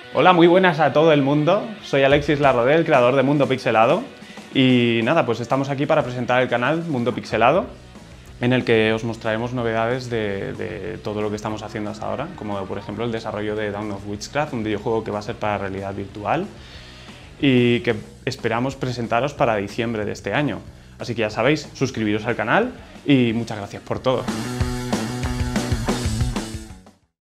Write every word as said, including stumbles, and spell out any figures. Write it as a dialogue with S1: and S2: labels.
S1: Hola, muy buenas a todo el mundo. Soy Alexis Larrodé, el creador de Mundo Pixelado. Y nada, pues estamos aquí para presentar el canal Mundo Pixelado, en el que os mostraremos novedades de, de todo lo que estamos haciendo hasta ahora, como por ejemplo el desarrollo de Dawn of Witchcraft, un videojuego que va a ser para realidad virtual y que esperamos presentaros para diciembre de este año. Así que ya sabéis, suscribiros al canal y muchas gracias por todo.